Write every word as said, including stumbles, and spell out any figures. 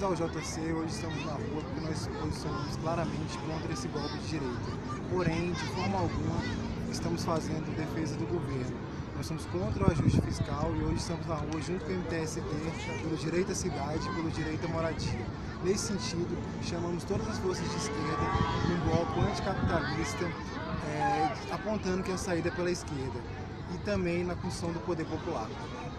ao J C, hoje estamos na rua porque nós posicionamos claramente contra esse golpe de direita. Porém, de forma alguma, estamos fazendo defesa do governo. Nós somos contra o ajuste fiscal e hoje estamos na rua junto com o M T S T pelo direito à cidade e pelo direito à moradia. Nesse sentido, chamamos todas as forças de esquerda num bloco anticapitalista, é, apontando que a saída é pela esquerda e também na construção do poder popular.